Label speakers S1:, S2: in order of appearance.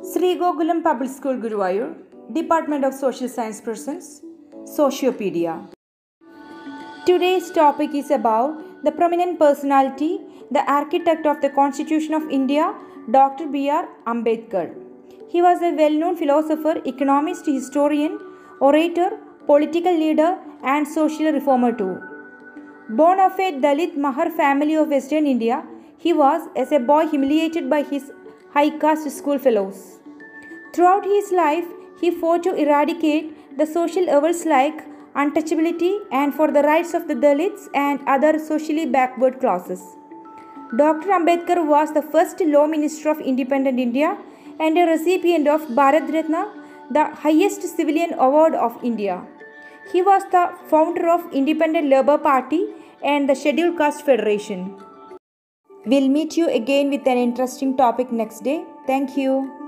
S1: Sri Gokulam Public School Guruvayur, Department of Social Science presents Sociopedia. Today's topic is about the prominent personality, the architect of the Constitution of India, Dr. B.R. Ambedkar. He was a well-known philosopher, economist, historian, orator, political leader and social reformer too. Born of a Dalit Mahar family of Western India, he was, as a boy, humiliated by his high caste school fellows. Throughout his life, he fought to eradicate the social evils like untouchability and for the rights of the Dalits and other socially backward classes. Dr. Ambedkar was the first Law Minister of Independent India and a recipient of Bharat Ratna, the highest civilian award of India. He was the founder of Independent Labour Party and the Scheduled Caste Federation. We'll meet you again with an interesting topic next day. Thank you.